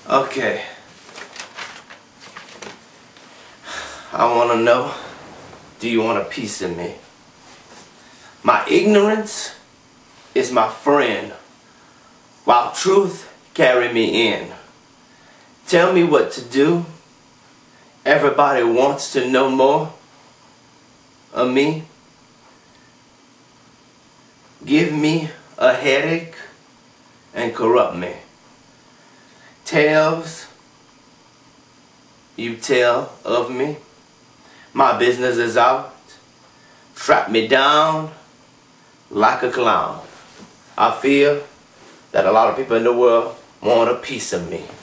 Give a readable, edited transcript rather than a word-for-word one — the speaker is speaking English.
Okay. I want to know, do you want a piece of me? My ignorance is my friend, while truth carry me in. Tell me what to do. Everybody wants to know more of me. Give me a headache and corrupt me. Tales you tell of me. My business is out. Trap me down like a clown. I feel that a lot of people in the world want a piece of me.